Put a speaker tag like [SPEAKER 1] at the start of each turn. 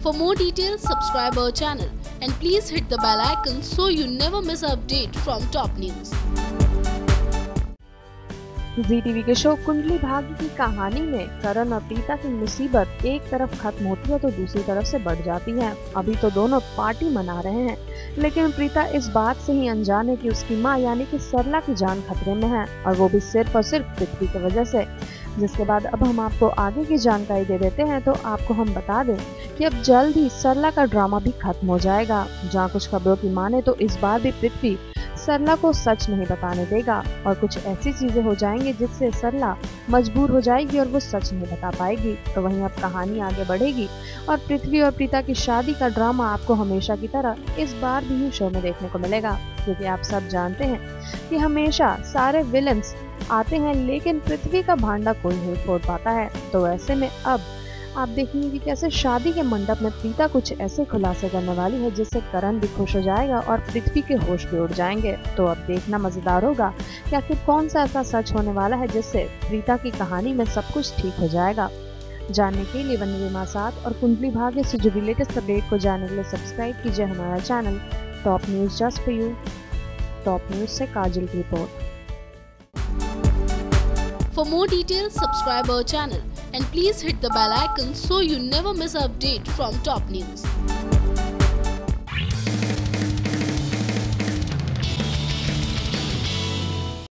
[SPEAKER 1] For more details, subscribe our channel and please hit the bell icon so you never miss an update from top news.
[SPEAKER 2] Zee TV के show Kundali Bhagya की कहानी में करण और प्रीता की मुसीबत एक तरफ खत्म होती है तो दूसरी तरफ से बढ़ जाती है। अभी तो दोनों पार्टी मना रहे हैं, लेकिन प्रीता इस बात से ही अनजान है कि उसकी मां यानी कि सरला की जान खतरे में है, और वो भी सिर्फ और सिर्फ पृथ्वी की वजह से। जिसके बाद अब हम आपको आगे की जानकारी दे देते हैं। तो आपको हम बता दें कि अब जल्द ही सरला का ड्रामा भी खत्म हो जाएगा। जहाँ कुछ खबरों की माने तो इस बार भी पृथ्वी सरला को सच नहीं बताने देगा, और कुछ ऐसी चीजें हो जाएंगी जिससे सरला मजबूर हो जाएगी और वो सच नहीं बता पाएगी। तो वहीं अब कहानी आगे बढ़ेगी और पृथ्वी और प्रीता की शादी का ड्रामा आपको हमेशा की तरह इस बार भी शो में देखने को मिलेगा, क्योंकि आप सब जानते हैं कि हमेशा सारे विलन्स आते हैं लेकिन पृथ्वी का भांडा कोई नहीं फोड़ पाता है। तो ऐसे में अब आप देखेंगे कि कैसे शादी के मंडप में प्रीता कुछ ऐसे खुलासे करने वाली है जिससे करण भी खुश हो जाएगा और पृथ्वी के होश भी उड़ जाएंगे। तो अब देखना मजेदार होगा कि आखिर कौन सा ऐसा सच होने वाला है जिससे प्रीता की कहानी में सब कुछ ठीक हो जाएगा। जानने के लिए वन्यवीमा 7 और कुंडली भाग्य से जो लेटेस्ट अपडेट को जानने के लिए सब्सक्राइब कीजिए हमारा channel top news just for you. Top news से काजल की रिपोर्ट।
[SPEAKER 1] For more details, subscribe our channel and please hit the bell icon so you never miss an update from top news.